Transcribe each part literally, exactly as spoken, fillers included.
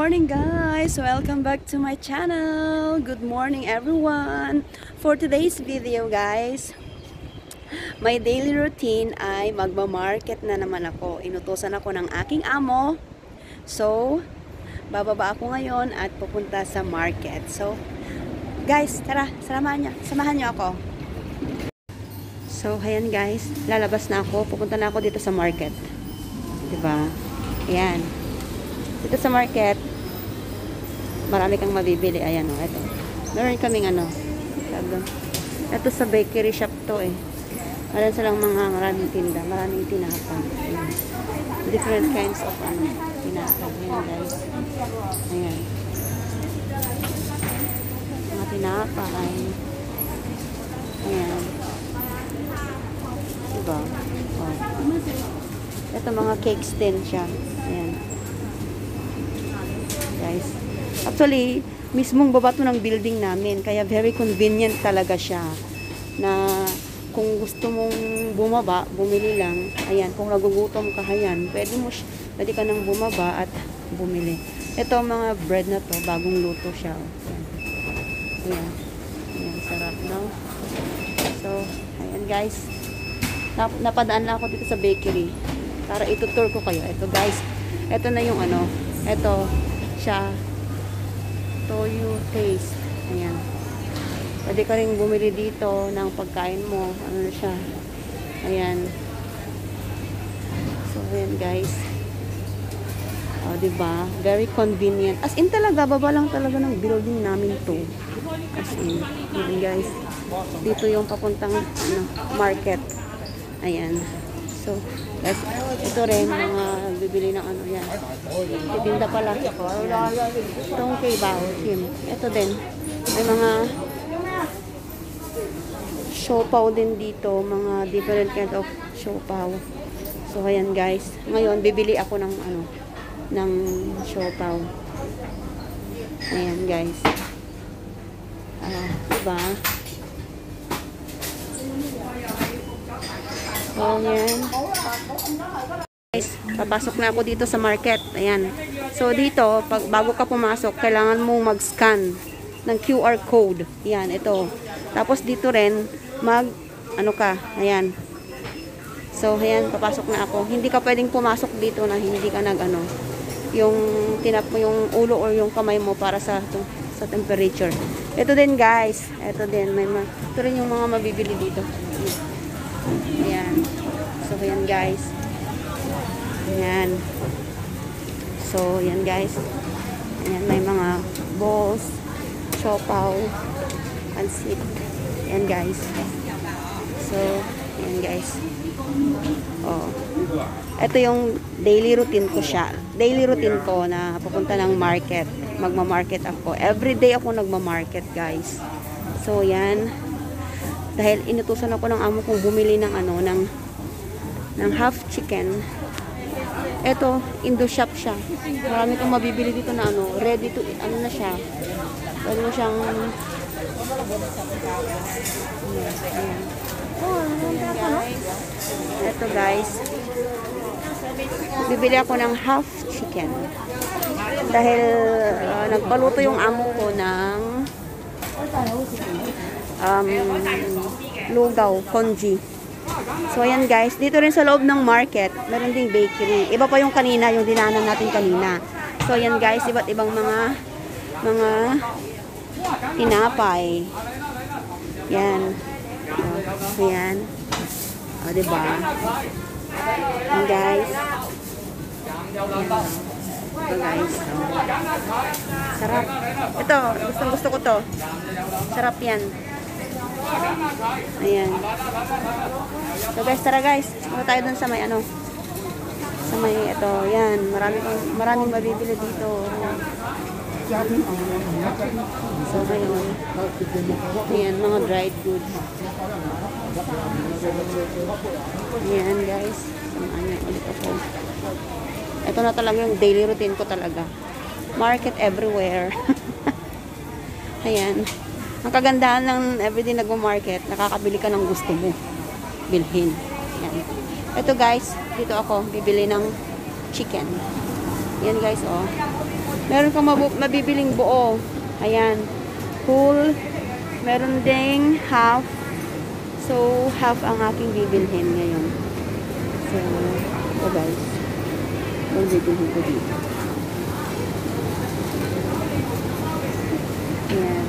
morning guys! Welcome back to my channel! Good morning everyone! For today's video guys, my daily routine ay magmamarket na naman ako. Inutusan ako ng aking amo. So, bababa ako ngayon at pupunta sa market. So, guys, tara, samahan niyo, samahan niyo ako. So, ayan guys, lalabas na ako. Pupunta na ako dito sa market. Diba? Ayan. Dito sa market, marami kang mabibili. Ayan o, ito. Meron kaming ano. Ito sa bakery shop to eh. Meron silang mga maraming tinda. Maraming tinapay. Ayan. Different kinds of ano, tinapay. Ayan guys. Ayan. Mga tinapay. Ayan. Diba? Oh. Ito mga cakes din siya. Ayan. Guys. Actually, mismong baba to ng building namin. Kaya very convenient talaga siya. Na kung gusto mong bumaba, bumili lang. Ayan, kung nagugutom ka, ayan, pwede mo, pwede ka nang bumaba at bumili. Ito mga bread na to, bagong luto siya. Ayan. Ayan. Ayan, sarap, no? So, ayan guys. Nap napadaan lang ako dito sa bakery. Para itutur ko kayo. Ito guys. Ito na yung ano. Ito siya. Toyo taste. Ayan. Pwede ka rin bumili dito ng pagkain mo. Ano na siya. Ayan. So, ayan guys. O, diba? Very convenient. As in talaga, baba lang talaga ng building namin to. As in. Ayan guys. Dito yung papuntang ano, market. Ayan. So, guys, ito rin, mga bibili ng ano yan. Titinda pala. Itong kay Bao, Kim. Ito din. May mga siopaw din dito. Mga different kind of siopaw. So, ayan guys. Ngayon, bibili ako ng ano, ng siopaw. Ayan guys. Ah, diba? So, yan. Guys, papasok na ako dito sa market. Ayan. So, dito, pag, bago ka pumasok, kailangan mong mag-scan ng Q R code. Ayan, ito. Tapos, dito rin, mag, ano ka, ayan. So, ayan, papasok na ako. Hindi ka pwedeng pumasok dito na hindi ka nag, ano, yung, tinap mo yung ulo or yung kamay mo para sa, sa temperature. Ito din, guys. Ito din. May, ito rin yung mga mabibili dito. Ayan. So, ayan guys. Ayan. So, ayan guys. Ayan, may mga balls, siopaw, pansit. Ayan guys. So, ayan guys. Oh. Ito yung daily routine ko siya. Daily routine ko na pupunta ng market. Magma-market ako. Everyday ako nagma-market guys. So, ayan. Dahil inutusan ako ng amo kong bumili ng ano, ng ng half chicken. Ito, Indo shop siya. Marami kang mabibili dito na ano, ready to eat. Ano na siya? Pwede mo siyang ayan. Oh, guys. Ito guys. Bibili ako ng half chicken. Dahil uh, nagpaluto yung amo ko ng um, lugaw, congee. So, ayan guys. Dito rin sa loob ng market, meron ding bakery. Iba pa yung kanina, yung dinanan natin kanina. So, ayan guys, iba't ibang mga mga tinapay. Yan. So, ayan. O, diba? Ayan guys. Ayan. Ito guys. So, sarap. Ito, gustong gusto ko to. Sarap yan. Ayan. So guys, tara guys. Punta tayo dun sa may ano. Sa may ito. Yan. Marami kang, maraming mabibili dito. So ngayon. Ayan, mga dried goods. Ayan guys. Samaan niya ulit ako. Ito na talaga yung daily routine ko talaga. Market everywhere. Ayan. Ang kagandahan ng everyday nagmo-market, nakakabili ka ng gusto mo bilhin. Yan. Ito guys, dito ako bibili ng chicken. Yan guys, oh. Meron kang mabu- mabibiling buo. Ayan. Full. Meron ding half. So, half ang aking bibilhin ngayon. So, ito guys. Ang bibilhin ko dito. Ayan.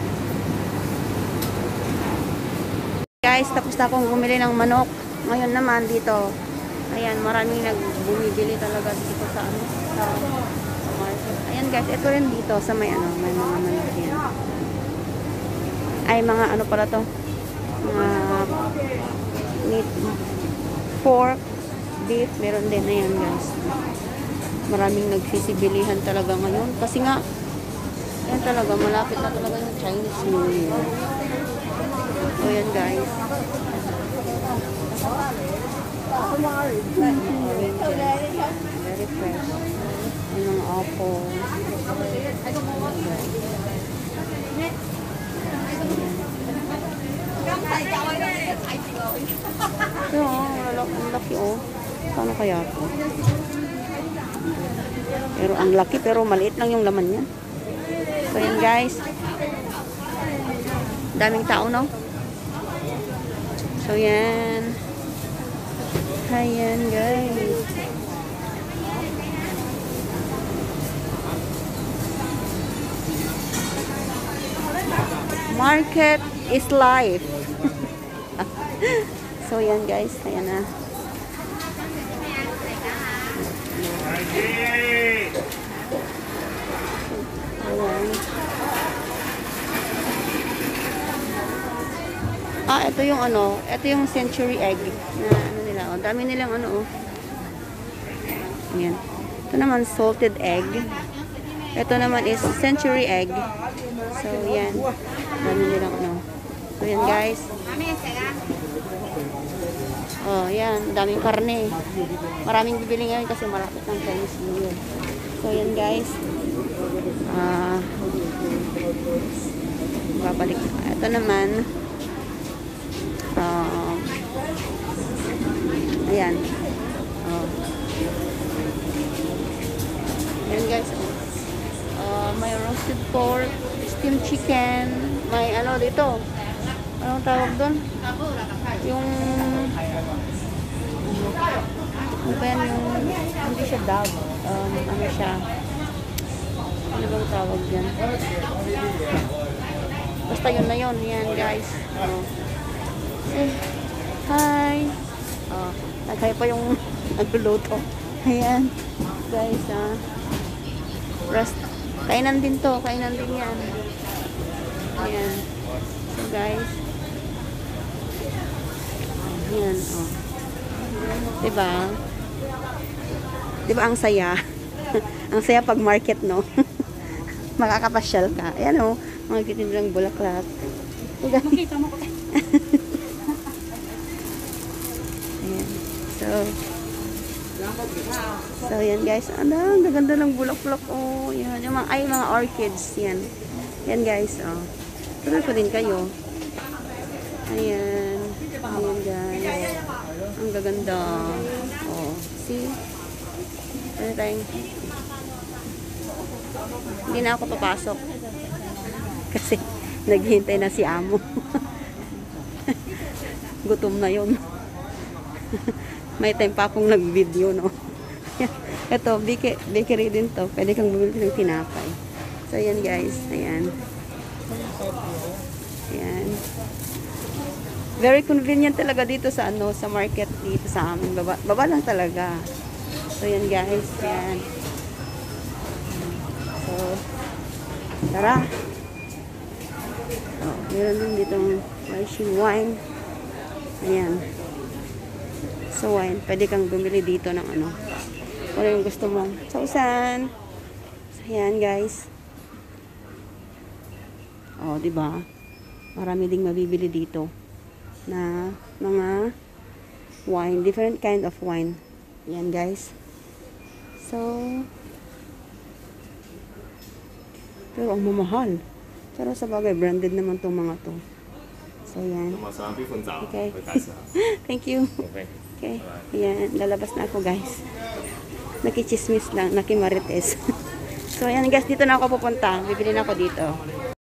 Guys, tapos na akong bumili ng manok. Ngayon naman dito. Ayan, maraming nagbumibili talaga dito sa ano, sa, sa market. Ayan guys, ito rin dito sa may ano, may mga manok yan. Ay, mga ano pala to? Mga meat, pork, beef, meron din. Ayan guys. Maraming nagsisibilihan talaga ngayon. Kasi nga, ayan talaga, malapit na talaga yung Chinese New Year. So, ayan guys. Very fresh. Ayan ang apple. Ito, ang laki oh. Paano kaya ito? Pero ang laki, pero maliit lang yung laman niya. So, ayan guys. Daming tao, no? So, yan. Ayan, guys. Market is life. So, yan, guys. Ayan na. Ayan. Ah, ito yung ano, ito yung century egg na ano nila, oh, dami nilang ano, oh. Ayan. Ito naman salted egg. Ito naman is century egg. So, yan. Dami nilang ano. So, yan guys. Oh, yan. Daming karne. Maraming bibili ngayon kasi malapit ng Chinese New Year. So, yan guys. Ah, babalik. Ito naman. Um, ayan. Oh. Ayan guys. Uh, may roasted pork, steamed chicken, may ano dito. Anong tawag doon? Yung ano ba yan? Yung hindi siya dog. Um, ano siya? Ano bang tawag dyan? Basta yun na yun. Yan guys. Oh. Eh, hi. Oh, nagkaya pa yung nagluluto. Ayan. Guys, ah. Rest. Kainan din to. Kainan din yan. Ayan. So, guys. Ayan, oh. Diba? Diba ang saya? Ang saya pag market, no? Makakapasyal ka. Ayan, oh. Mga kitindilang bulaklak. So, guys. Makita mo ko. Ayan. So, so, yan guys. Ang ang gaganda ng bulak-bulak. Oh, yan. Yung mga, ay, mga orchids. Yan. Yan guys. Oh. Tuloy ko din kayo. Ayan. Ayan guys. Ang gaganda. Oh. See? Ano tayong? Hindi na ako papasok. Kasi, naghihintay na si amo. Gutom na yun. May time pa akong nag-video, no? Ito, bakery, bakery din to. Pwede kang bumili ng tinapay. So, ayan guys. Ayan. Ayan. Very convenient talaga dito sa ano, sa market dito sa amin. Baba, baba lang talaga. So, ayan guys. Ayan. So, tara. Oh, meron din ditong Russian wine. Ayan. So, wine. Pwede kang bumili dito ng ano. Kung ano yung gusto mo. Sausan. So, ayan, guys. Oh, diba? Marami ding mabibili dito na mga wine. Different kind of wine. Ayan, guys. So, pero ang mamahal. Pero sa bagay, branded naman tong mga to. So, yan. Okay. Thank you. Okay. Ayan. Lalabas na ako, guys. Nakichismis lang. Nakimarites. So, ayan guys, dito na ako pupunta. Bibili na ako dito.